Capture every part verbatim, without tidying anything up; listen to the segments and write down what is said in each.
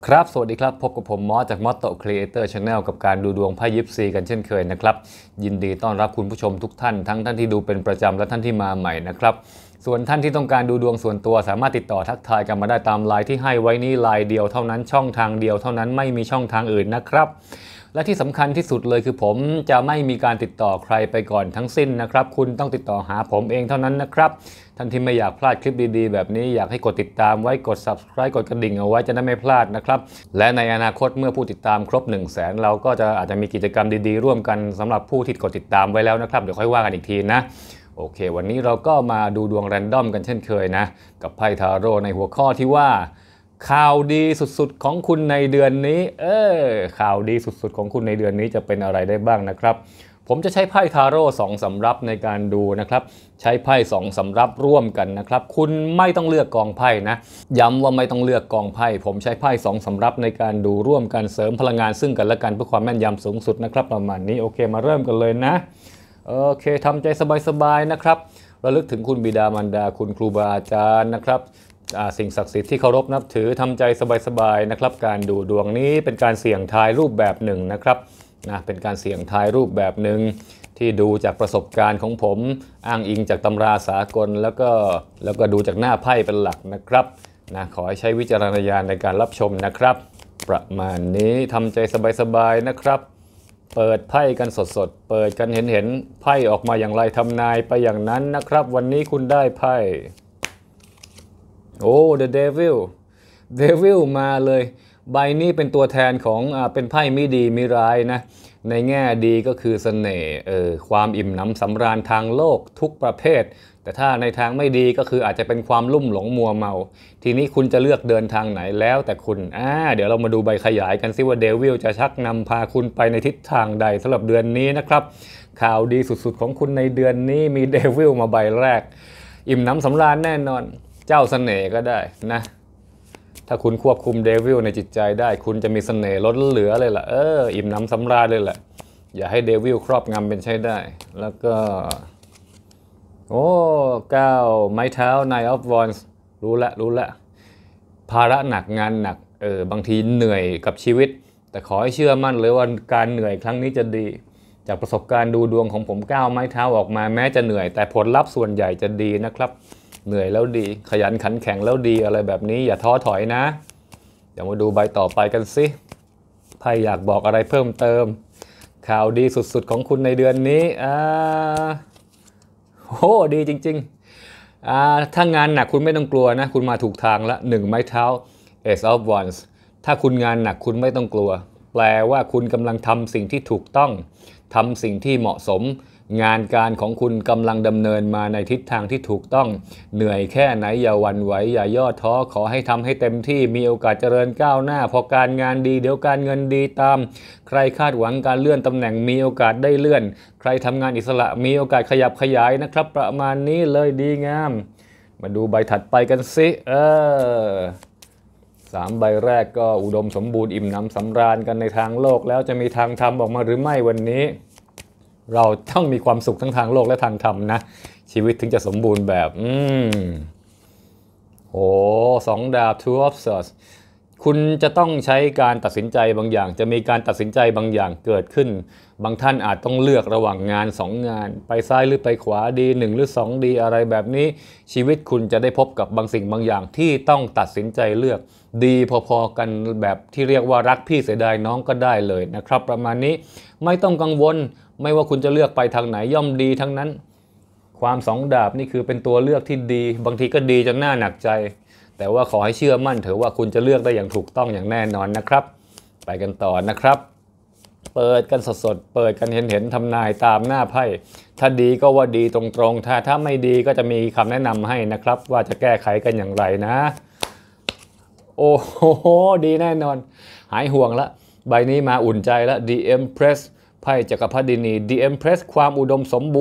ครับสวัสดีครับพบกับผมมอสจาก Motto Creator Channel กับการดูดวงไพ่ยิปซีกันเช่นเคยนะครับยินดีต้อนรับคุณผู้ชมทุกท่านทั้งท่านที่ดูเป็นประจำและท่านที่มาใหม่นะครับส่วนท่านที่ต้องการดูดวงส่วนตัวสามารถติดต่อทักทายกันมาได้ตามไลน์ที่ให้ไว้นี้ไลน์เดียวเท่านั้นช่องทางเดียวเท่านั้นไม่มีช่องทางอื่นนะครับและที่สำคัญที่สุดเลยคือผมจะไม่มีการติดต่อใครไปก่อนทั้งสิ้นนะครับคุณต้องติดต่อหาผมเองเท่านั้นนะครับท่านที่ไม่อยากพลาดคลิปดีๆแบบนี้อยากให้กดติดตามไว้กด Subscribe กดกระดิ่งเอาไว้จะได้ไม่พลาดนะครับและในอนาคตเมื่อผู้ติดตามครบ หนึ่งแสน เราก็จะอาจจะมีกิจกรรมดีๆร่วมกันสำหรับผู้ที่กดติดตามไว้แล้วนะครับเดี๋ยวค่อยว่ากันอีกทีนะโอเควันนี้เราก็มาดูดวงแรนดอมกันเช่นเคยนะกับไพ่ทาโร่ในหัวข้อที่ว่าข่าวดีสุดๆของคุณในเดือนนี้เออข่าวดีสุดๆของคุณในเดือนนี้จะเป็นอะไรได้บ้างนะครับผมจะใช้ไพ่ทาโร่สองสำรับในการดูนะครับใช้ไพ่สองสำรับร่วมกันนะครับคุณไม่ต้องเลือกกองไพ่นะย้ำว่าไม่ต้องเลือกกองไพ่ผมใช้ไพ่สองสำรับในการดูร่วมกันเสริมพลังงานซึ่งกันและกันเพื่อความแม่นยำสูงสุดนะครับประมาณนี้โอเคมาเริ่มกันเลยนะโอเคทำใจสบายๆนะครับระลึกถึงคุณบิดามารดาคุณครูบาอาจารย์นะครับสิ่งศักดิ์สิทธิ์ที่เคารพนับถือทำใจสบายๆนะครับการดูดวงนี้เป็นการเสี่ยงทายรูปแบบหนึ่งนะครับนะเป็นการเสี่ยงทายรูปแบบหนึ่งที่ดูจากประสบการณ์ของผมอ้างอิงจากตำราสากลแล้วก็แล้วก็ดูจากหน้าไพ่เป็นหลักนะครับนะขอให้ใช้วิจารณญาณในการรับชมนะครับประมาณนี้ทำใจสบายๆนะครับเปิดไพ่กันสดๆเปิดกันเห็นๆไพ่ออกมาอย่างไรทำนายไปอย่างนั้นนะครับวันนี้คุณได้ไพ่โอ้ The Devil Devil มาเลยใบนี้เป็นตัวแทนของอ่าเป็นไพ่ไม่ดีไม่ร้ายนะในแง่ดีก็คือเสน่ห์เออความอิ่มหนำสำราญทางโลกทุกประเภทแต่ถ้าในทางไม่ดีก็คืออาจจะเป็นความลุ่มหลงมัวเมาทีนี้คุณจะเลือกเดินทางไหนแล้วแต่คุณอ่าเดี๋ยวเรามาดูใบขยายกันซิว่าเดวิลจะชักนำพาคุณไปในทิศทางใดสำหรับเดือนนี้นะครับข่าวดีสุดๆของคุณในเดือนนี้มีเดวิลมาใบแรกอิ่มหนำสำราญแน่นอนเจ้าเสน่ห์ก็ได้นะถ้าคุณควบคุมเดวิลในจิตใจได้คุณจะมีเสน่ห์ล้นเหลือเลยล่ะเอออิ่มหนำสำราญเลยแหละอย่าให้เดวิลครอบงำเป็นใช้ได้แล้วก็โอ้เก้าไม้เท้า Nine of Wands รู้ละรู้ละภาระหนักงานหนักเออบางทีเหนื่อยกับชีวิตแต่ขอให้เชื่อมั่นเลยว่าการเหนื่อยครั้งนี้จะดีจากประสบการณ์ดูดวงของผมเก้าไม้เท้าออกมาแม้จะเหนื่อยแต่ผลลัพธ์ส่วนใหญ่จะดีนะครับเหนื่อยแล้วดีขยันขันแข็งแล้วดีอะไรแบบนี้อย่าท้อถอยนะเดี๋ยวมาดูใบต่อไปกันสิไพ่อยากบอกอะไรเพิ่มเติมข่าวดีสุดๆของคุณในเดือนนี้อ่าโอ้ดีจริงๆอ่าถ้างานหนักคุณไม่ต้องกลัวนะคุณมาถูกทางละหนึ่งไม้เท้า Ace of Wands ถ้าคุณงานหนักคุณไม่ต้องกลัวแปลว่าคุณกำลังทำสิ่งที่ถูกต้องทำสิ่งที่เหมาะสมงานการของคุณกำลังดำเนินมาในทิศทางที่ถูกต้องเหนื่อยแค่ไหนอย่าหวั่นไหวอย่าย่อท้อขอให้ทำให้เต็มที่มีโอกาสเจริญก้าวหน้าพอการงานดีเดี๋ยวการเงินดีตามใครคาดหวังการเลื่อนตำแหน่งมีโอกาสได้เลื่อนใครทำงานอิสระมีโอกาสขยับขยายนะครับประมาณนี้เลยดีงามมาดูใบถัดไปกันสิเออสามใบแรกก็อุดมสมบูรณ์อิ่มหนำสำราญกันในทางโลกแล้วจะมีทางธรรมออกมาหรือไม่วันนี้เราต้องมีความสุขทั้งทางโลกและทางธรรมนะชีวิตถึงจะสมบูรณ์แบบอืมโอ้สองดาบ Two of Swords คุณจะต้องใช้การตัดสินใจบางอย่างจะมีการตัดสินใจบางอย่างเกิดขึ้นบางท่านอาจต้องเลือกระหว่างงานสองงานไปซ้ายหรือไปขวาดีหนึ่งหรือสองดีอะไรแบบนี้ชีวิตคุณจะได้พบกับบางสิ่งบางอย่างที่ต้องตัดสินใจเลือกดีพอๆกันแบบที่เรียกว่ารักพี่เสียดายน้องก็ได้เลยนะครับประมาณนี้ไม่ต้องกังวลไม่ว่าคุณจะเลือกไปทางไหนย่อมดีทั้งนั้นความสองดาบนี่คือเป็นตัวเลือกที่ดีบางทีก็ดีจนน่าหนักใจแต่ว่าขอให้เชื่อมั่นเถอะว่าคุณจะเลือกได้อย่างถูกต้องอย่างแน่นอนนะครับไปกันต่อนะครับเปิดกันสดๆเปิดกันเห็นๆทำนายตามหน้าไพ่ถ้าดีก็ว่าดีตรงๆถ้าถ้าไม่ดีก็จะมีคำแนะนำให้นะครับว่าจะแก้ไขกันอย่างไรนะโอ้โหดีแน่นอนหายห่วงละใบนี้มาอุ่นใจละ The Empress ไพ่จักรพรรดินี The Empress ความอุดมสมบูรณ์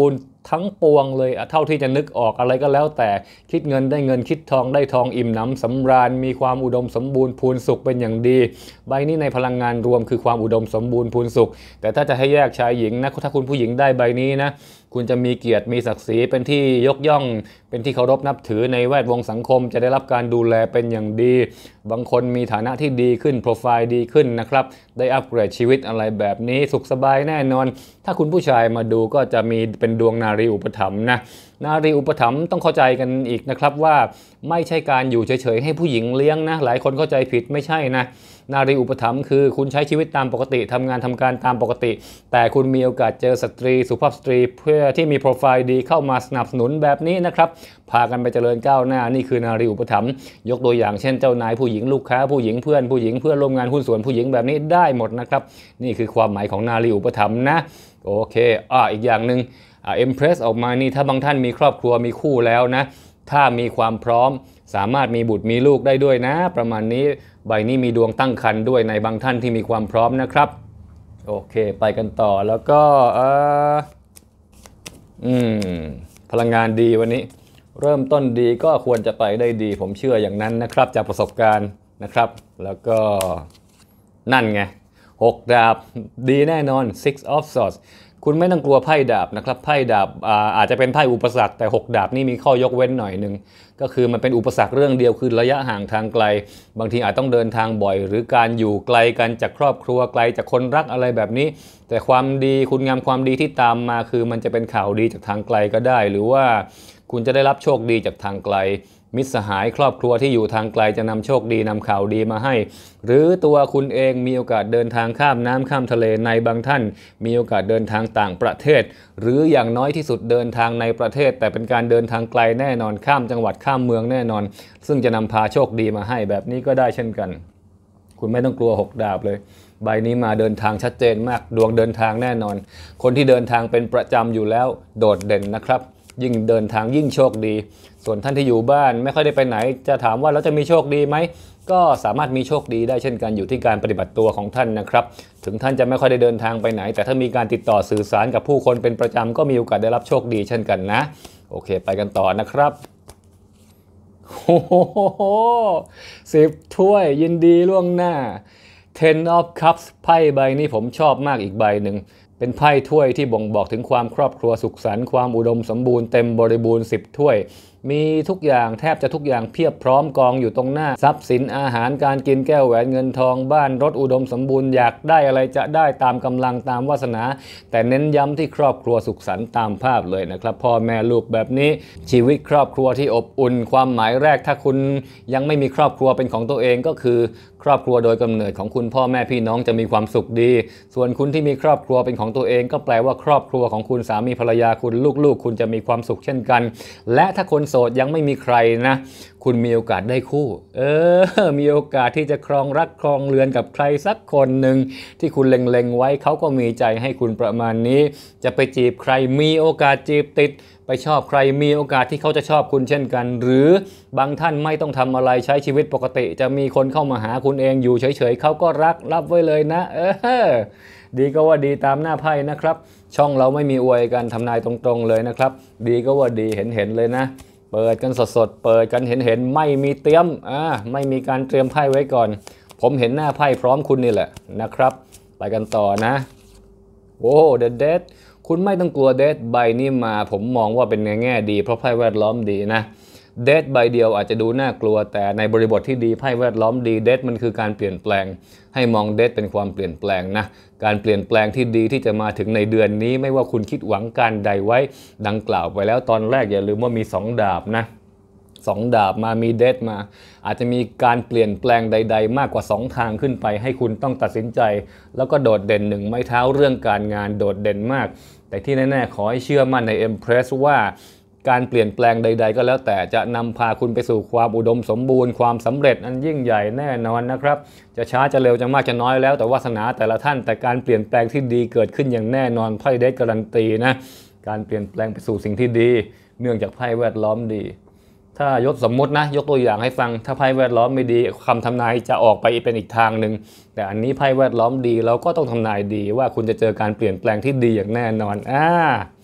ทั้งปวงเลยเท่าที่จะนึกออกอะไรก็แล้วแต่คิดเงินได้เงินคิดทองได้ทองอิ่มหนำสำราญมีความอุดมสมบูรณ์พูนสุขเป็นอย่างดีใบนี้ในพลังงานรวมคือความอุดมสมบูรณ์พูนสุขแต่ถ้าจะให้แยกชายหญิงนะถ้าคุณผู้หญิงได้ใบนี้นะคุณจะมีเกียรติมีศักดิ์ศรีเป็นที่ยกย่องเป็นที่เคารพนับถือในแวดวงสังคมจะได้รับการดูแลเป็นอย่างดีบางคนมีฐานะที่ดีขึ้นโปรไฟล์ดีขึ้นนะครับได้อัปเกรดชีวิตอะไรแบบนี้สุขสบายแน่นอนถ้าคุณผู้ชายมาดูก็จะมีเป็นดวงนารีอุปถัมภ์นะนารีอุปถัมภ์ต้องเข้าใจกันอีกนะครับว่าไม่ใช่การอยู่เฉยๆให้ผู้หญิงเลี้ยงนะหลายคนเข้าใจผิดไม่ใช่นะนารีอุปถัมภ์คือคุณใช้ชีวิตตามปกติทำงานทำการตามปกติแต่คุณมีโอกาสเจอสตรีสุภาพสตรีเพื่อที่มีโปรไฟล์ดีเข้ามาสนับสนุนแบบนี้นะครับพากันไปเจริญก้าวหน้านี่คือนารีอุปถัมภ์ยกตัวอย่างเช่นเจ้านายผู้หญิงลูกค้าผู้หญิงเพื่อนผู้หญิงเพื่อนร่วมงานหุ้นส่วนผู้หญิงแบบนี้ได้หมดนะครับนี่คือความหมายของนารีอุปถัมภ์นะโอเคอ่าอีกอย่างหนึ่งอ่าเอ็มเพรสออกมานี่ถ้าบางท่านมีครอบครัวมีคู่แล้วนะถ้ามีความพร้อมสามารถมีบุตรมีลูกได้ด้วยนะประมาณนี้ใบนี้มีดวงตั้งครรภ์ด้วยในบางท่านที่มีความพร้อมนะครับโอเคไปกันต่อแล้วก็อ่าอืมพลังงานดีวันนี้เริ่มต้นดีก็ควรจะไปได้ดีผมเชื่ออย่างนั้นนะครับจากประสบการณ์นะครับแล้วก็นั่นไงหกดาบดีแน่นอน Six of Swords คุณไม่ต้องกลัวไพ่ดาบนะครับไพ่ดาบ อา อาจจะเป็นไพ่อุปสรรคแต่หกดาบนี่มีข้อยกเว้นหน่อยหนึ่งก็คือมันเป็นอุปสรรคเรื่องเดียวคือระยะห่างทางไกลบางทีอาจต้องเดินทางบ่อยหรือการอยู่ไกลกันจากครอบครัวไกลจากคนรักอะไรแบบนี้แต่ความดีคุณงามความดีที่ตามมาคือมันจะเป็นข่าวดีจากทางไกลก็ได้หรือว่าคุณจะได้รับโชคดีจากทางไกลมิตรสหายครอบครัวที่อยู่ทางไกลจะนำโชคดีนำข่าวดีมาให้หรือตัวคุณเองมีโอกาสเดินทางข้ามน้ำข้ามทะเลในบางท่านมีโอกาสเดินทางต่างประเทศหรืออย่างน้อยที่สุดเดินทางในประเทศแต่เป็นการเดินทางไกลแน่นอนข้ามจังหวัดข้ามเมืองแน่นอนซึ่งจะนำพาโชคดีมาให้แบบนี้ก็ได้เช่นกันคุณไม่ต้องกลัวหกดาบเลยใบนี้มาเดินทางชัดเจนมากดวงเดินทางแน่นอนคนที่เดินทางเป็นประจำอยู่แล้วโดดเด่นนะครับยิ่งเดินทางยิ่งโชคดีส่วนท่านที่อยู่บ้านไม่ค่อยได้ไปไหนจะถามว่าแล้วจะมีโชคดีไหมก็สามารถมีโชคดีได้เช่นกันอยู่ที่การปฏิบัติตัวของท่านนะครับถึงท่านจะไม่ค่อยได้เดินทางไปไหนแต่ถ้ามีการติดต่อสื่อสารกับผู้คนเป็นประจำก็มีโอกาสได้รับโชคดีเช่นกันนะโอเคไปกันต่อนะครับโอ้โหสิบถ้วยยินดีล่วงหน้า Ten of Cups ไพ่ใบนี้ผมชอบมากอีกใบหนึ่งเป็นไพ่ถ้วยที่บ่งบอกถึงความครอบครัวสุขสันต์ความอุดมสมบูรณ์เต็มบริบูรณ์สิบถ้วยมีทุกอย่างแทบจะทุกอย่างเพียบพร้อมกองอยู่ตรงหน้าทรัพย์สินอาหารการกินแก้วแหวนเงินทองบ้านรถอุดมสมบูรณ์อยากได้อะไรจะได้ตามกำลังตามวาสนาแต่เน้นย้ำที่ครอบครัวสุขสันต์ตามภาพเลยนะครับพ่อแม่ลูกแบบนี้ชีวิตครอบครัวที่อบอุ่นความหมายแรกถ้าคุณยังไม่มีครอบครัวเป็นของตัวเองก็คือครอบครัวโดยกำเนิดของคุณพ่อแม่พี่น้องจะมีความสุขดีส่วนคุณที่มีครอบครัวเป็นของตัวเองก็แปลว่าครอบครัวของคุณสามีภรรยาคุณลูกๆคุณจะมีความสุขเช่นกันและถ้าคนโสดยังไม่มีใครนะคุณมีโอกาสได้คู่เออมีโอกาสที่จะครองรักครองเรือนกับใครสักคนหนึ่งที่คุณเล็งๆไว้เขาก็มีใจให้คุณประมาณนี้จะไปจีบใครมีโอกาสจีบติดไปชอบใครมีโอกาสที่เขาจะชอบคุณเช่นกันหรือบางท่านไม่ต้องทำอะไรใช้ชีวิตปกติจะมีคนเข้ามาหาคุณเองอยู่เฉยๆเขาก็รักรับไว้เลยนะเออดีก็ว่าดีตามหน้าไพ่นะครับช่องเราไม่มีอวยกันทำนายตรงๆเลยนะครับดีก็ว่าดีเห็นๆเลยนะเปิดกันสดๆเปิดกันเห็นๆไม่มีเตรียมอ่าไม่มีการเตรียมไพ่ไว้ก่อนผมเห็นหน้าไพ่พร้อมคุณนี่แหละนะครับไปกันต่อนะโอ้เดดเดดคุณไม่ต้องกลัวเดทใบนี้มาผมมองว่าเป็นในแง่ดีเพราะไพ่แวดล้อมดีนะเดทใบเดียวอาจจะดูน่ากลัวแต่ในบริบทที่ดีไพ่แวดล้อมดีเดทมันคือการเปลี่ยนแปลงให้มองเดทเป็นความเปลี่ยนแปลงนะการเปลี่ยนแปลงที่ดีที่จะมาถึงในเดือนนี้ไม่ว่าคุณคิดหวังการใดไว้ดังกล่าวไปแล้วตอนแรกอย่าลืมว่ามีสองดาบนะสองดาบมามีเดทมาอาจจะมีการเปลี่ยนแปลงใดๆมากกว่าสองทางขึ้นไปให้คุณต้องตัดสินใจแล้วก็โดดเด่นหนึ่งไม้เท้าเรื่องการงานโดดเด่นมากแต่ที่แน่ๆขอให้เชื่อมั่นใน Empress ว่าการเปลี่ยนแปลงใดๆก็แล้วแต่จะนำพาคุณไปสู่ความอุดมสมบูรณ์ความสำเร็จอันยิ่งใหญ่แน่นอนนะครับจะช้าจะเร็วจะมากจะน้อยแล้วแต่วาสนาแต่ละท่านแต่การเปลี่ยนแปลงที่ดีเกิดขึ้นอย่างแน่นอนไพ่เดทการันตีนะการเปลี่ยนแปลงไปสู่สิ่งที่ดีเนื่องจากไพ่แวดล้อมดีถ้ายกสมมุตินะยกตัวอย่างให้ฟังถ้าไพ่แวดล้อมไม่ดีคำทำนายจะออกไปเป็นอีกทางหนึ่งแต่อันนี้ไพ่แวดล้อมดีเราก็ต้องทำนายดีว่าคุณจะเจอการเปลี่ยนแปลงที่ดีอย่างแน่นอนอ่า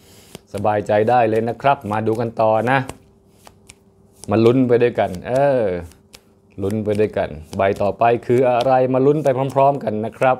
สบายใจได้เลยนะครับมาดูกันต่อนะมาลุ้นไปด้วยกันเออลุ้นไปด้วยกันใบต่อไปคืออะไรมาลุ้นไปพร้อมๆกันนะครับ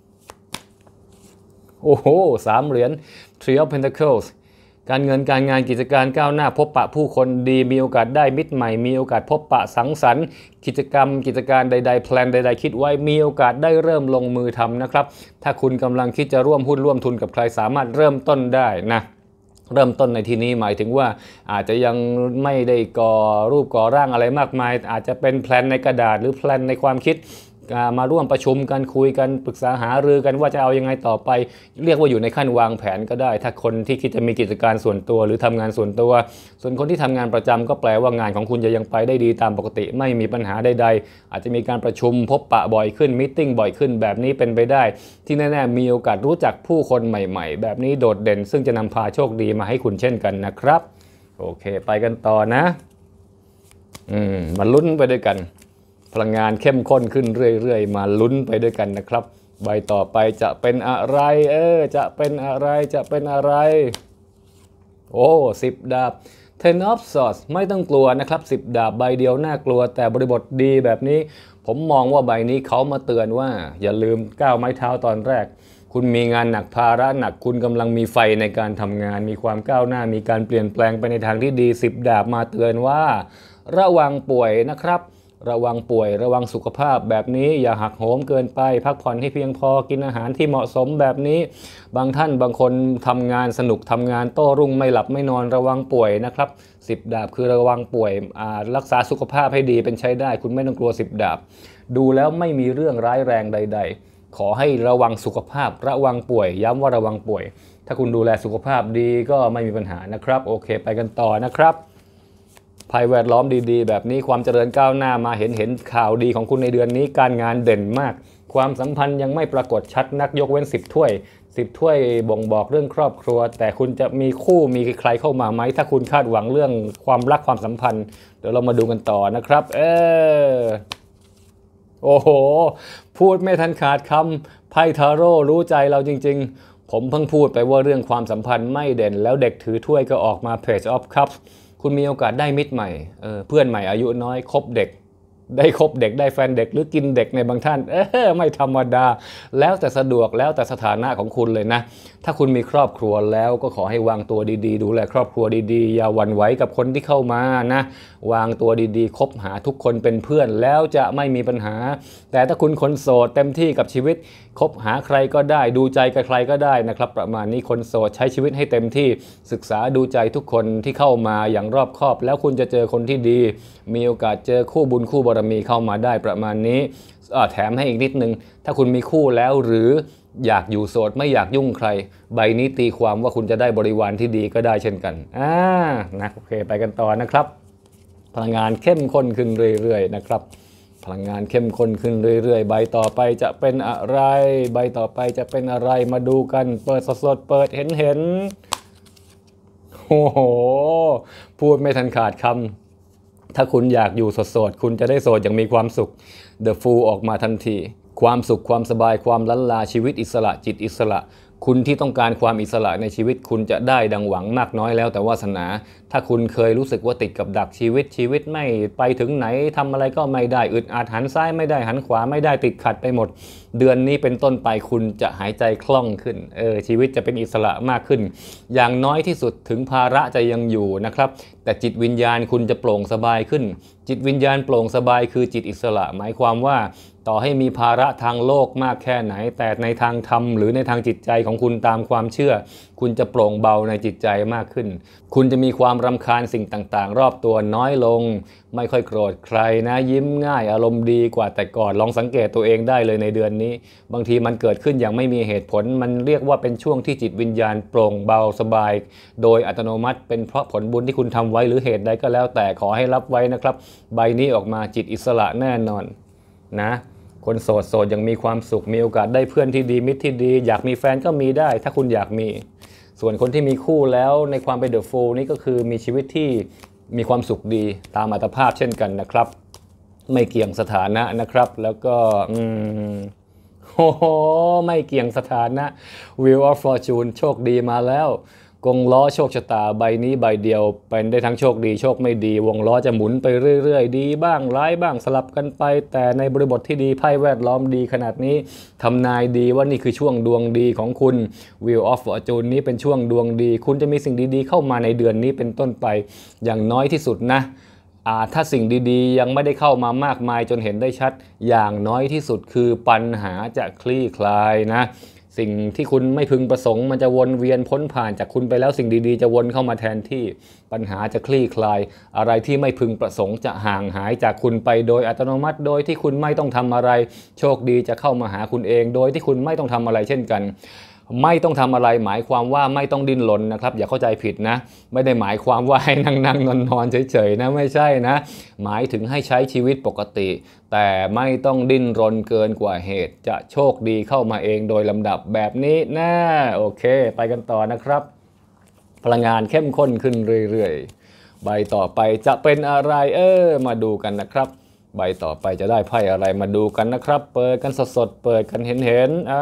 โอ้โหสามเหรียญ Three of Pentacles การเงินการงานกิจการก้าวหน้าพบปะผู้คนดีมีโอกาสได้มิตรใหม่มีโอกาสพบปะสังสรรค์กิจกรรมกิจการใดๆแพลนใดๆคิดไว้มีโอกาสได้เริ่มลงมือทำนะครับถ้าคุณกำลังคิดจะร่วมหุ้นร่วมทุนกับใครสามารถเริ่มต้นได้นะเริ่มต้นในที่นี้หมายถึงว่าอาจจะยังไม่ได้ก่อรูปก่อร่างอะไรมากมายอาจจะเป็นแพลนในกระดาษหรือแพลนในความคิดมาร่วมประชุมกันคุยกันปรึกษาหารือกันว่าจะเอายังไงต่อไปเรียกว่าอยู่ในขั้นวางแผนก็ได้ถ้าคนที่คิดจะมีกิจการส่วนตัวหรือทำงานส่วนตัวส่วนคนที่ทำงานประจำก็แปลว่างานของคุณจะยังไปได้ดีตามปกติไม่มีปัญหาใดๆอาจจะมีการประชุมพบปะบ่อยขึ้นมีตติ้งบ่อยขึ้นแบบนี้เป็นไปได้ที่แน่ๆมีโอกาสรู้จักผู้คนใหม่ๆแบบนี้โดดเด่นซึ่งจะนำพาโชคดีมาให้คุณเช่นกันนะครับโอเคไปกันต่อนะอืมมาลุ้นไปด้วยกันพลังงานเข้มข้นขึ้นเรื่อยๆมาลุ้นไปด้วยกันนะครับใบต่อไปจะเป็นอะไรเออจะเป็นอะไรจะเป็นอะไรโอ้สิบดาบ Ten of Swords ไม่ต้องกลัวนะครับสิบดาบใบเดียวน่ากลัวแต่บริบทดีแบบนี้ผมมองว่าใบนี้เขามาเตือนว่าอย่าลืมก้าวไม้เท้าตอนแรกคุณมีงานหนักภาระหนักคุณกำลังมีไฟในการทำงานมีความก้าวหน้ามีการเปลี่ยนแปลงไปในทางที่ดีสิบดาบมาเตือนว่าระวังป่วยนะครับระวังป่วยระวังสุขภาพแบบนี้อย่าหักโหมเกินไปพักผ่อนให้เพียงพอกินอาหารที่เหมาะสมแบบนี้บางท่านบางคนทำงานสนุกทำงานโต้รุ่งไม่หลับไม่นอนระวังป่วยนะครับสิบดาบคือระวังป่วยรักษาสุขภาพให้ดีเป็นใช้ได้คุณไม่ต้องกลัวสิบดาบดูแล้วไม่มีเรื่องร้ายแรงใดๆขอให้ระวังสุขภาพระวังป่วยย้ำว่าระวังป่วยถ้าคุณดูแลสุขภาพดีก็ไม่มีปัญหานะครับโอเคไปกันต่อนะครับภัยแวดล้อมดีๆแบบนี้ความเจริญก้าวหน้ามาเห็นเห็นข่าวดีของคุณในเดือนนี้การงานเด่นมากความสัมพันธ์ยังไม่ปรากฏชัดนักยกเว้นสิบถ้วยสิบถ้วยบ่งบอกเรื่องครอบครัวแต่คุณจะมีคู่มีใครเข้ามาไหมถ้าคุณคาดหวังเรื่องความรักความสัมพันธ์เดี๋ยวเรามาดูกันต่อนะครับเออโอ้โหพูดไม่ทันขาดคำไพ่ทาโร่รู้ใจเราจริงๆผมเพิ่งพูดไปว่าเรื่องความสัมพันธ์ไม่เด่นแล้วเด็กถือถ้วยก็ออกมา Page of Cupsคุณมีโอกาสได้มิตรใหม่ เออ เพื่อนใหม่อายุน้อยคบเด็กได้คบเด็กได้แฟนเด็กหรือกินเด็กในบางท่านเออไม่ธรรมดาแล้วแต่สะดวกแล้วแต่สถานะของคุณเลยนะถ้าคุณมีครอบครัวแล้วก็ขอให้วางตัวดีๆดูแลครอบครัวดีๆอย่าหวั่นไหวกับคนที่เข้ามานะวางตัวดีๆคบหาทุกคนเป็นเพื่อนแล้วจะไม่มีปัญหาแต่ถ้าคุณคนโสดเต็มที่กับชีวิตคบหาใครก็ได้ดูใจกับใครก็ได้นะครับประมาณนี้คนโสดใช้ชีวิตให้เต็มที่ศึกษาดูใจทุกคนที่เข้ามาอย่างรอบคอบแล้วคุณจะเจอคนที่ดีมีโอกาสเจอคู่บุญคู่บารมีเข้ามาได้ประมาณนี้แถมให้อีกนิดนึงถ้าคุณมีคู่แล้วหรืออยากอยู่โสดไม่อยากยุ่งใครใบนี้ตีความว่าคุณจะได้บริวารที่ดีก็ได้เช่นกันอ่านะโอเคไปกันต่อนะครับพลังงานเข้มข้นขึ้นเรื่อยๆนะครับพลังงานเข้มข้นขึ้นเรื่อยๆใบต่อไปจะเป็นอะไรใบต่อไปจะเป็นอะไรมาดูกันเปิดสดๆเปิดเห็นเห็นโอ้โหพูดไม่ทันขาดคำถ้าคุณอยากอยู่โสดๆคุณจะได้โสดอย่างมีความสุข The Fool ออกมาทันทีความสุขความสบายความล้ำลาชีวิตอิสระจิตอิสระคุณที่ต้องการความอิสระในชีวิตคุณจะได้ดังหวังมากน้อยแล้วแต่วาสนาถ้าคุณเคยรู้สึกว่าติดกับดักชีวิตชีวิตไม่ไปถึงไหนทำอะไรก็ไม่ได้อึดอัดหันซ้ายไม่ได้หันขวาไม่ได้ติดขัดไปหมดเดือนนี้เป็นต้นไปคุณจะหายใจคล่องขึ้นเออชีวิตจะเป็นอิสระมากขึ้นอย่างน้อยที่สุดถึงภาระจะยังอยู่นะครับแต่จิตวิญญาณคุณจะโปร่งสบายขึ้นจิตวิญญาณโปร่งสบายคือจิตอิสระหมายความว่าต่อให้มีภาระทางโลกมากแค่ไหนแต่ในทางธรรมหรือในทางจิตใจของคุณตามความเชื่อคุณจะโปร่งเบาในจิตใจมากขึ้นคุณจะมีความรำคาญสิ่งต่างๆรอบตัวน้อยลงไม่ค่อยโกรธใครนะยิ้มง่ายอารมณ์ดีกว่าแต่ก่อนลองสังเกตตัวเองได้เลยในเดือนนี้บางทีมันเกิดขึ้นอย่างไม่มีเหตุผลมันเรียกว่าเป็นช่วงที่จิตวิญญาณโปร่งเบาสบายโดยอัตโนมัติเป็นเพราะผลบุญที่คุณทำไว้หรือเหตุใดก็แล้วแต่ขอให้รับไว้นะครับใบนี้ออกมาจิตอิสระแน่นอนนะคนโสดโสดยังมีความสุขมีโอกาสได้เพื่อนที่ดีมิตรที่ดีอยากมีแฟนก็มีได้ถ้าคุณอยากมีส่วนคนที่มีคู่แล้วในความเป็นเดอะฟูลนี่ก็คือมีชีวิตที่มีความสุขดีตามอัตภาพเช่นกันนะครับไม่เกี่ยงสถานะนะครับแล้วก็อืมโอ้โหไม่เกี่ยงสถานะ Wheel of Fortune โชคดีมาแล้วโกกงล้อโชคชะตาใบนี้ใบเดียวเป็นได้ทั้งโชคดีโชคไม่ดีวงล้อจะหมุนไปเรื่อยๆดีบ้างร้ายบ้างสลับกันไปแต่ในบริบทที่ดีไพ่แวดล้อมดีขนาดนี้ทำนายดีว่านี่คือช่วงดวงดีของคุณ Wheel of Fortune นี้เป็นช่วงดวงดีคุณจะมีสิ่งดีๆเข้ามาในเดือนนี้เป็นต้นไปอย่างน้อยที่สุดนะถ้าสิ่งดีๆยังไม่ได้เข้ามามากมายจนเห็นได้ชัดอย่างน้อยที่สุดคือปัญหาจะคลี่คลายนะสิ่งที่คุณไม่พึงประสงค์มันจะวนเวียนพ้นผ่านจากคุณไปแล้วสิ่งดีๆจะวนเข้ามาแทนที่ปัญหาจะคลี่คลายอะไรที่ไม่พึงประสงค์จะห่างหายจากคุณไปโดยอัตโนมัติโดยที่คุณไม่ต้องทำอะไรโชคดีจะเข้ามาหาคุณเองโดยที่คุณไม่ต้องทำอะไรเช่นกันไม่ต้องทำอะไรหมายความว่าไม่ต้องดิ้นรนนะครับอย่าเข้าใจผิดนะไม่ได้หมายความว่าให้นั่งนั่งนอนนอนเฉยๆนะไม่ใช่นะหมายถึงให้ใช้ชีวิตปกติแต่ไม่ต้องดิ้นรนเกินกว่าเหตุจะโชคดีเข้ามาเองโดยลำดับแบบนี้นะโอเคไปกันต่อนะครับพลังงานเข้มข้นขึ้นเรื่อยๆใบต่อไปจะเป็นอะไรเออมาดูกันนะครับใบต่อไปจะได้ไพ่อะไรมาดูกันนะครับเปิดกันสดๆเปิดกันเห็นๆอ่า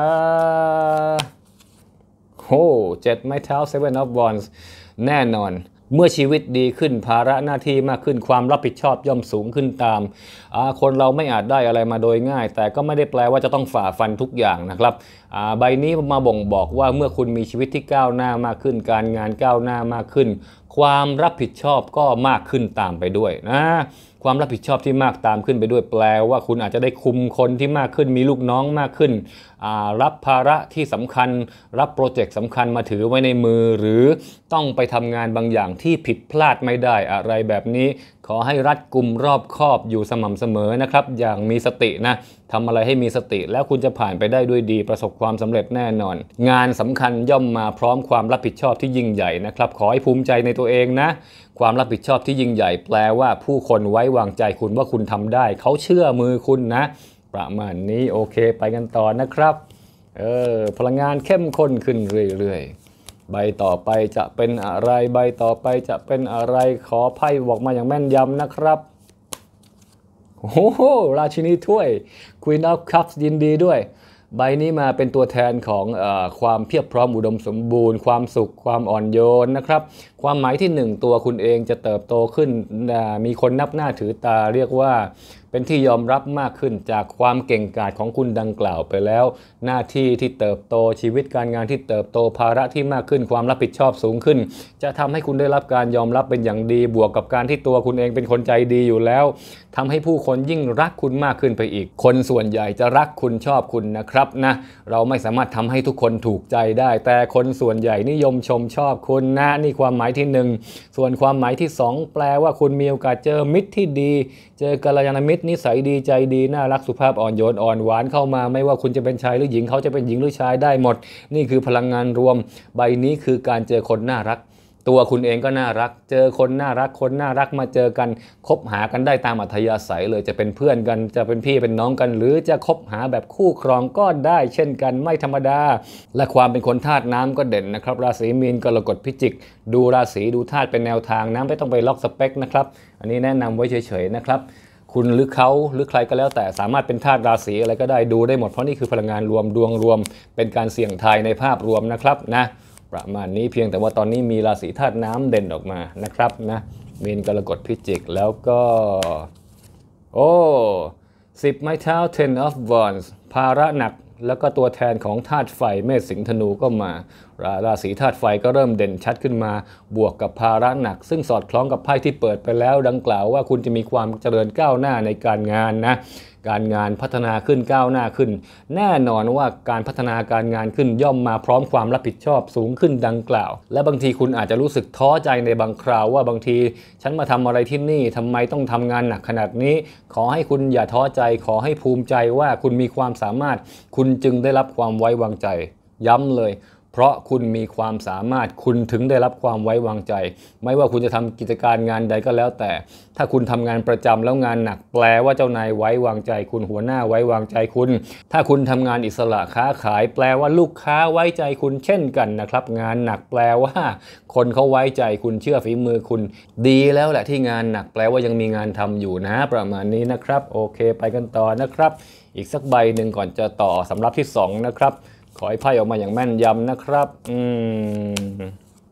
โอ้เจ็ดไม้เท้า Seven of Wands แน่นอนเมื่อชีวิตดีขึ้นภาระหน้าที่มากขึ้นความรับผิดชอบย่อมสูงขึ้นตามคนเราไม่อาจได้อะไรมาโดยง่ายแต่ก็ไม่ได้แปลว่าจะต้องฝ่าฟันทุกอย่างนะครับใบนี้มาบ่งบอกว่าเมื่อคุณมีชีวิตที่ก้าวหน้ามากขึ้นการงานก้าวหน้ามากขึ้นความรับผิดชอบก็มากขึ้นตามไปด้วยนะความรับผิดชอบที่มากตามขึ้นไปด้วยแปลว่าคุณอาจจะได้คุมคนที่มากขึ้นมีลูกน้องมากขึ้นรับภาระที่สำคัญรับโปรเจกต์สำคัญมาถือไว้ในมือหรือต้องไปทำงานบางอย่างที่ผิดพลาดไม่ได้อะไรแบบนี้ขอให้รัดกุมรอบคอบอยู่สม่ำเสมอนะครับอย่างมีสตินะทำอะไรให้มีสติแล้วคุณจะผ่านไปได้ด้วยดีประสบความสำเร็จแน่นอนงานสำคัญย่อมมาพร้อมความรับผิดชอบที่ยิ่งใหญ่นะครับขอให้ภูมิใจในตัวเองนะความรับผิดชอบที่ยิ่งใหญ่แปลว่าผู้คนไว้วางใจคุณว่าคุณทำได้เขาเชื่อมือคุณนะประมาณนี้โอเคไปกันต่อนะครับเออพลังงานเข้มข้นขึ้นเรื่อยๆใบต่อไปจะเป็นอะไรใบต่อไปจะเป็นอะไรขอไพ่บอกมาอย่างแม่นยำนะครับโอ้โหราชินีถ้วย Queen of Cups ยินดีด้วยใบนี้มาเป็นตัวแทนของเอ่อความเพียบพร้อมอุดมสมบูรณ์ความสุขความอ่อนโยนนะครับความหมายที่หนึ่งตัวคุณเองจะเติบโตขึ้นมีคนนับหน้าถือตาเรียกว่าเป็นที่ยอมรับมากขึ้นจากความเก่งกาจของคุณดังกล่าวไปแล้วหน้าที่ที่เติบโตชีวิตการงานที่เติบโตภาระที่มากขึ้นความรับผิดชอบสูงขึ้นจะทำให้คุณได้รับการยอมรับเป็นอย่างดีบวกกับการที่ตัวคุณเองเป็นคนใจดีอยู่แล้วทำให้ผู้คนยิ่งรักคุณมากขึ้นไปอีกคนส่วนใหญ่จะรักคุณชอบคุณนะครับนะเราไม่สามารถทำให้ทุกคนถูกใจได้แต่คนส่วนใหญ่นิยมชมชอบคุณนะนี่ความหมายที่หนึ่งส่วนความหมายที่สองแปลว่าคุณมีโอกาสเจอมิตรที่ดีเจอกัลยาณมิตรนิสัยดีใจดีน่ารักสุภาพอ่อนโยนอ่อนหวานเข้ามาไม่ว่าคุณจะเป็นชายหรือหญิงเขาจะเป็นหญิงหรือชายได้หมดนี่คือพลังงานรวมใบนี้คือการเจอคนน่ารักตัวคุณเองก็น่ารักเจอคนน่ารักคนน่ารักมาเจอกันคบหากันได้ตามอัธยาศัยเลยจะเป็นเพื่อนกันจะเป็นพี่เป็นน้องกันหรือจะคบหาแบบคู่ครองก็ได้เช่นกันไม่ธรรมดาและความเป็นคนธาตุน้ำก็เด่นนะครับราศีมีนกรกฎพิจิกดูราศีดูธาตุเป็นแนวทางนะไม่ต้องไปล็อกสเปคนะครับอันนี้แนะนำไว้เฉยๆนะครับคุณหรือเขาหรือใครก็แล้วแต่สามารถเป็นธาตุราศีอะไรก็ได้ดูได้หมดเพราะนี่คือพลังงานรวมดวงรวมเป็นการเสี่ยงทายในภาพรวมนะครับนะประมาณนี้เพียงแต่ว่าตอนนี้มีราศีธาตุน้ำเด่นออกมานะครับนะมีนกรกฎพิจิกแล้วก็โอ้สิบไม้เท้า Ten of Wands ภาระหนักแล้วก็ตัวแทนของธาตุไฟเมษสิงห์ธนูก็มาราราศีธาตุไฟก็เริ่มเด่นชัดขึ้นมาบวกกับภาระหนักซึ่งสอดคล้องกับไพ่ที่เปิดไปแล้วดังกล่าวว่าคุณจะมีความเจริญก้าวหน้าในการงานนะการงานพัฒนาขึ้นก้าวหน้าขึ้นแน่นอนว่าการพัฒนาการงานขึ้นย่อมมาพร้อมความรับผิดชอบสูงขึ้นดังกล่าวและบางทีคุณอาจจะรู้สึกท้อใจในบางคราวว่าบางทีฉันมาทำอะไรที่นี่ทำไมต้องทำงานหนักขนาดนี้ขอให้คุณอย่าท้อใจขอให้ภูมิใจว่าคุณมีความสามารถคุณจึงได้รับความไว้วางใจย้ำเลยเพราะคุณมีความสามารถคุณถึงได้รับความไว้วางใจไม่ว่าคุณจะทำกิจการงานใดก็แล้วแต่ถ้าคุณทำงานประจำแล้วงานหนักแปลว่าเจ้านายไว้วางใจคุณหัวหน้าไว้วางใจคุณถ้าคุณทำงานอิสระค้าขายแปลว่าลูกค้าไว้ใจคุณเช่นกันนะครับงานหนักแปลว่าคนเขาไว้ใจคุณเชื่อฝีมือคุณดีแล้วแหละที่งานหนักแปลว่ายังมีงานทำอยู่นะประมาณนี้นะครับโอเคไปกันต่อนะครับอีกสักใบหนึ่งก่อนจะต่อสำรับที่สองนะครับขอให้ไพ่ออกมาอย่างแม่นยำนะครับอืม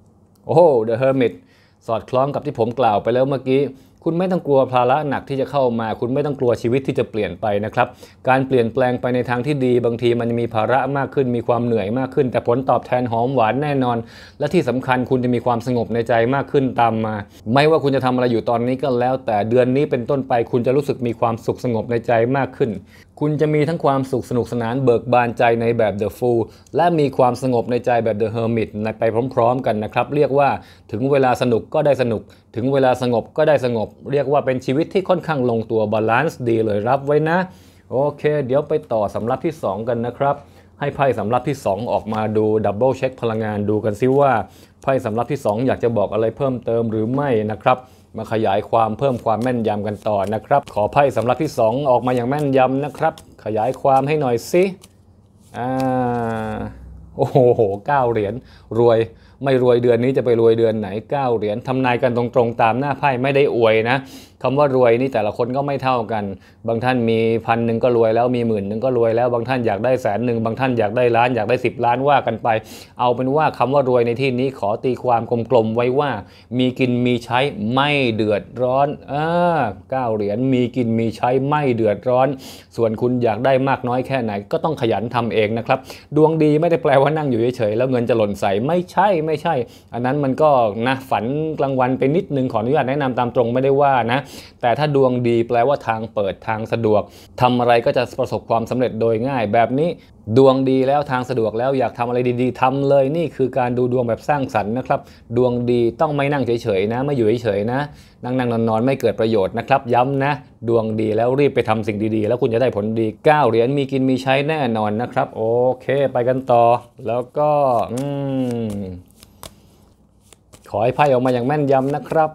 โอ้ The Hermit สอดคล้องกับที่ผมกล่าวไปแล้วเมื่อกี้คุณไม่ต้องกลัวภาระหนักที่จะเข้ามาคุณไม่ต้องกลัวชีวิตที่จะเปลี่ยนไปนะครับการเปลี่ยนแปลงไปในทางที่ดีบางทีมันมีภาระมากขึ้นมีความเหนื่อยมากขึ้นแต่ผลตอบแทนหอมหวานแน่นอนและที่สำคัญคุณจะมีความสงบในใจมากขึ้นตามมาไม่ว่าคุณจะทำอะไรอยู่ตอนนี้ก็แล้วแต่เดือนนี้เป็นต้นไปคุณจะรู้สึกมีความสุขสงบในใจมากขึ้นคุณจะมีทั้งความสุขสนุกสนานเบิกบานใจในแบบ The Fool และมีความสงบในใจแบบ The Hermit ไปพร้อมๆกันนะครับเรียกว่าถึงเวลาสนุกก็ได้สนุกถึงเวลาสงบก็ได้สงบเรียกว่าเป็นชีวิตที่ค่อนข้างลงตัวบาลานซ์ดีเลยรับไว้นะโอเคเดี๋ยวไปต่อสำรับที่สองกันนะครับให้ไพ่สำรับที่สองออกมาดูดับเบิลเช็คพลังงานดูกันซิว่าไพ่สำรับที่สองอยากจะบอกอะไรเพิ่มเติมหรือไม่นะครับมาขยายความเพิ่มความแม่นยำกันต่อนะครับขอไพ่สำรับที่สองออกมาอย่างแม่นยำนะครับขยายความให้หน่อยสิอ่าโอ้โหเก้าเหรียญรวยไม่รวยเดือนนี้จะไปรวยเดือนไหนเก้าเหรียญทำนายกันตรงๆตามหน้าไพ่ไม่ได้อวยนะคำว่ารวยนี่แต่ละคนก็ไม่เท่ากันบางท่านมีพันหนึ่งก็รวยแล้วมีหมื่นหนึ่งก็รวยแล้วบางท่านอยากได้แสนหนึ่งบางท่านอยากได้ล้านอยากได้สิบล้านว่ากันไปเอาเป็นว่าคำว่ารวยในที่นี้ขอตีความกลมๆไว้ว่ามีกินมีใช้ไม่เดือดร้อนอ่าเก้าเหรียญมีกินมีใช้ไม่เดือดร้อนส่วนคุณอยากได้มากน้อยแค่ไหนก็ต้องขยันทำเองนะครับดวงดีไม่ได้แปลว่านั่งอยู่เฉยๆแล้วเงินจะหล่นใส่ไม่ใช่ไม่ใช่อันนั้นมันก็นะฝันกลางวันไปนิดนึงขออนุญาตแนะนำตามตรงไม่ได้ว่านะแต่ถ้าดวงดีแปลว่าทางเปิดทางสะดวกทำอะไรก็จะประสบความสำเร็จโดยง่ายแบบนี้ดวงดีแล้วทางสะดวกแล้วอยากทำอะไรดีๆทำเลยนี่คือการดูดวงแบบสร้างสรรค์นะครับดวงดีต้องไม่นั่งเฉยๆนะไม่อยู่เฉยๆนะนั่งๆนอนๆไม่เกิดประโยชน์นะครับย้ำนะดวงดีแล้วรีบไปทำสิ่งดีๆแล้วคุณจะได้ผลดีเก้าเหรียญมีกินมีใช้แน่นอนนะครับโอเคไปกันต่อแล้วก็อืมขอให้ไพ่ออกมาอย่างแม่นยำนะครับ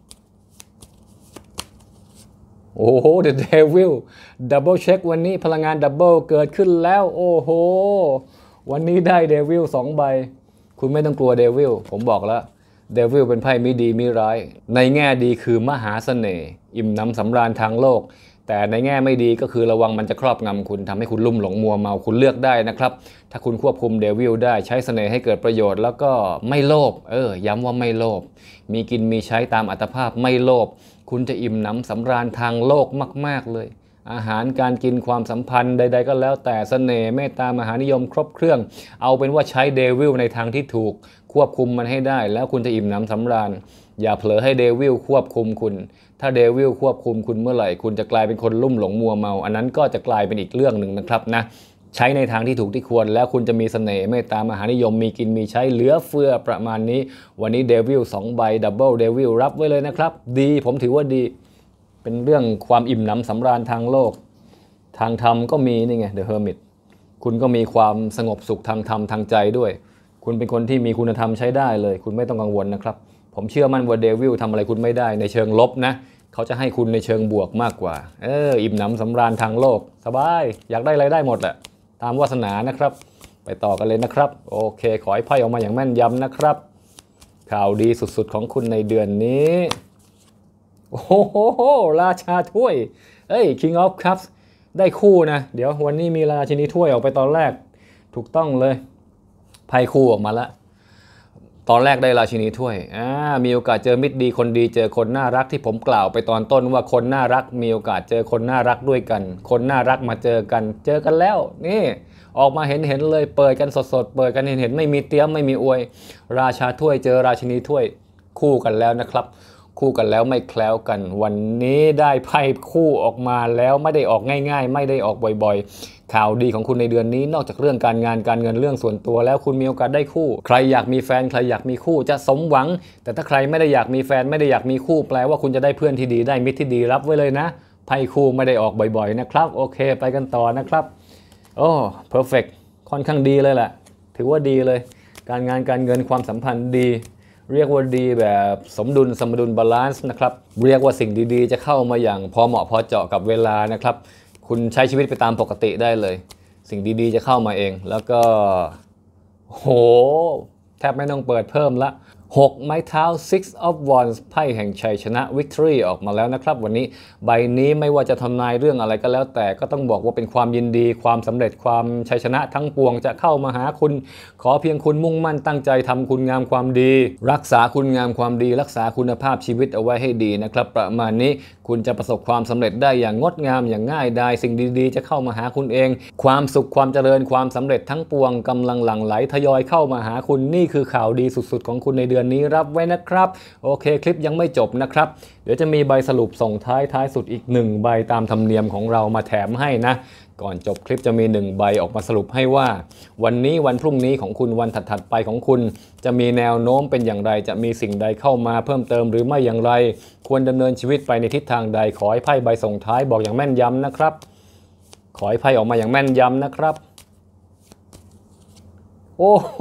โอ้โห The Devil Double Check วันนี้พลังงานดับเบิลเกิดขึ้นแล้วโอ้โหวันนี้ได้ Devil สองใบคุณไม่ต้องกลัว Devil ผมบอกแล้ว Devil เป็นไพ่ไม่ดีไม่ร้ายในแง่ดีคือมหาเสน่ห์อิ่มหนำสำราญทางโลกแต่ในแง่ไม่ดีก็คือระวังมันจะครอบงำคุณทำให้คุณลุ่มหลงมัวเมาคุณเลือกได้นะครับถ้าคุณควบคุม Devil ได้ใช้เสน่ห์ให้เกิดประโยชน์แล้วก็ไม่โลภเออย้ำว่าไม่โลภมีกินมีใช้ตามอัตภาพไม่โลภคุณจะอิ่มหนำสำราญทางโลกมากๆเลยอาหารการกินความสัมพันธ์ใดๆก็แล้วแต่เสน่ห์เมตตามหานิยมครบเครื่องเอาเป็นว่าใช้เดวิลในทางที่ถูกควบคุมมันให้ได้แล้วคุณจะอิ่มหนำสำราญอย่าเผลอให้เดวิลควบคุมคุณถ้าเดวิลควบคุมคุณเมื่อไหร่คุณจะกลายเป็นคนลุ่มหลงมัวเมาอันนั้นก็จะกลายเป็นอีกเรื่องหนึ่งนะครับนะใช้ในทางที่ถูกที่ควรแล้วคุณจะมีเสน่ห์เมตตามหานิยมมีกินมีใช้เหลือเฟือประมาณนี้วันนี้เดวิลสองใบดับเบิลเดวิลรับไว้เลยนะครับดีผมถือว่าดีเป็นเรื่องความอิ่มหนำสำราญทางโลกทางธรรมก็มีนี่ไง The Hermit คุณก็มีความสงบสุขทางธรรมทางใจด้วยคุณเป็นคนที่มีคุณธรรมใช้ได้เลยคุณไม่ต้องกังวลนะครับผมเชื่อมั่นว่าเดวิลทำอะไรคุณไม่ได้ในเชิงลบนะเขาจะให้คุณในเชิงบวกมากกว่าเอออิ่มหนำสำราญทางโลกสบายอยากได้อะไรได้หมดแหละตามวาสนานะครับไปต่อกันเลยนะครับโอเคขอให้ไพ่ออกมาอย่างแม่นยำนะครับข่าวดีสุดๆของคุณในเดือนนี้โอ้โหราชาถ้วยเอ้ย King of Cups ได้คู่นะเดี๋ยววันนี้มีราชินีถ้วยออกไปตอนแรกถูกต้องเลยไพ่คู่ออกมาแล้วตอนแรกได้ราชินีถ้วยอ่ามีโอกาสเจอมิตรดีคนดีเจอคนน่ารักที่ผมกล่าวไปตอนต้นว่าคนน่ารักมีโอกาสเจอคนน่ารักด้วยกันคนน่ารักมาเจอกันเจอกันแล้วนี่ออกมาเห็นเห็นเลยเปิดกันสดๆเปิดกันเห็นเห็นไม่มีเตี้ยมไม่มีอวยราชาถ้วยเจอราชินีถ้วยคู่กันแล้วนะครับคู่กันแล้วไม่แคล้วกันวันนี้ได้ไพ่คู่ออกมาแล้วไม่ได้ออกง่ายๆไม่ได้ออกบ่อยๆข่าวดีของคุณในเดือนนี้นอกจากเรื่องการงานการเงินเรื่องส่วนตัวแล้วคุณมีโอกาสได้คู่ใครอยากมีแฟนใครอยากมีคู่จะสมหวังแต่ถ้าใครไม่ได้อยากมีแฟนไม่ได้อยากมีคู่แปลว่าคุณจะได้เพื่อนที่ดีได้มิตรที่ดีรับไว้เลยนะไพ่คู่ไม่ได้ออกบ่อยๆนะครับโอเคไปกันต่อนะครับโอ้เพอร์เฟกต์ค่อนข้างดีเลยแหละถือว่าดีเลยการงานการเงินความสัมพันธ์ดีเรียกว่าดีแบบสมดุลสมดุลบาลานซ์นะครับเรียกว่าสิ่งดีๆจะเข้ามาอย่างพอเหมาะพอเจาะกับเวลานะครับคุณใช้ชีวิตไปตามปกติได้เลยสิ่งดีๆจะเข้ามาเองแล้วก็โหแทบไม่ต้องเปิดเพิ่มละหกไม้เท้า six of wands ไพ่แห่งชัยชนะ victory ออกมาแล้วนะครับวันนี้ใบนี้ไม่ว่าจะทำนายเรื่องอะไรก็แล้วแต่ก็ต้องบอกว่าเป็นความยินดีความสำเร็จความชัยชนะทั้งปวงจะเข้ามาหาคุณขอเพียงคุณมุ่งมั่นตั้งใจทำคุณงามความดีรักษาคุณงามความดีรักษาคุณภาพชีวิตเอาไว้ให้ดีนะครับประมาณนี้คุณจะประสบความสำเร็จได้อย่างงดงามอย่างง่ายดายสิ่งดีๆจะเข้ามาหาคุณเองความสุขความเจริญความสำเร็จทั้งปวงกำลังหลั่งไหลทยอยเข้ามาหาคุณนี่คือข่าวดีสุดๆของคุณในเดือนนี้รับไว้นะครับโอเคคลิปยังไม่จบนะครับเดี๋ยวจะมีใบสรุปส่งท้ายท้ายสุดอีกหนึ่งใบตามธรรมเนียมของเรามาแถมให้นะก่อนจบคลิปจะมีหนึ่งใบออกมาสรุปให้ว่าวันนี้วันพรุ่งนี้ของคุณวันถัดๆไปของคุณจะมีแนวโน้มเป็นอย่างไรจะมีสิ่งใดเข้ามาเพิ่มเติมหรือไม่อย่างไรควรดำเนินชีวิตไปในทิศทางใดขอให้ไพ่ใบส่งท้ายบอกอย่างแม่นยำนะครับขอให้ไพ่ออกมาอย่างแม่นยำนะครับโอ้โห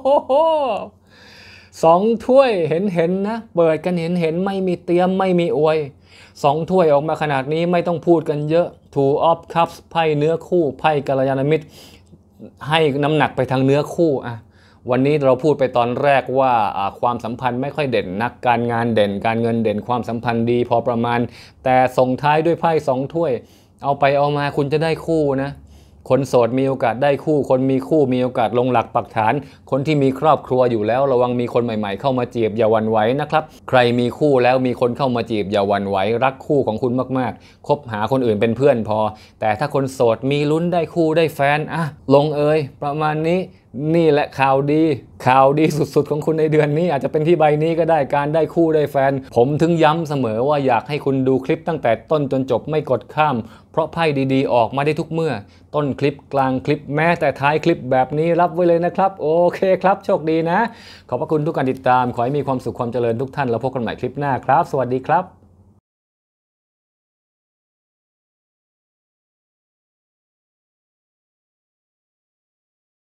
สองถ้วยเห็นเห็นนะเปิดกันเห็นเห็นไม่มีเตรียมไม่มีอวยสองถ้วยออกมาขนาดนี้ไม่ต้องพูดกันเยอะ two of cups ไพ่เนื้อคู่ไพ่กัลยาณมิตรให้น้ำหนักไปทางเนื้อคู่อะวันนี้เราพูดไปตอนแรกว่าความสัมพันธ์ไม่ค่อยเด่นนักการงานเด่นการเงินเด่นความสัมพันธ์ดีพอประมาณแต่ส่งท้ายด้วยไพ่สองถ้วยเอาไปเอามาคุณจะได้คู่นะคนโสดมีโอกาสได้คู่คนมีคู่มีโอกาสลงหลักปักฐานคนที่มีครอบครัวอยู่แล้วระวังมีคนใหม่ๆเข้ามาจีบอย่าหวั่นไหวนะครับใครมีคู่แล้วมีคนเข้ามาจีบอย่าหวั่นไหวรักคู่ของคุณมากๆคบหาคนอื่นเป็นเพื่อนพอแต่ถ้าคนโสดมีลุ้นได้คู่ได้แฟนอ่ะลงเอยประมาณนี้นี่แหละข่าวดีข่าวดีสุดๆของคุณในเดือนนี้อาจจะเป็นที่ใบนี้ก็ได้การได้คู่ได้แฟนผมถึงย้ำเสมอว่าอยากให้คุณดูคลิปตั้งแต่ต้นจนจบไม่กดข้ามเพราะไพ่ดีๆออกมาได้ทุกเมื่อต้นคลิปกลางคลิปแม้แต่ท้ายคลิปแบบนี้รับไว้เลยนะครับโอเคครับโชคดีนะขอบพระคุณทุกการติดตามขอให้มีความสุขความเจริญทุกท่านแล้วพบกันใหม่คลิปหน้าครับสวัสดีครับ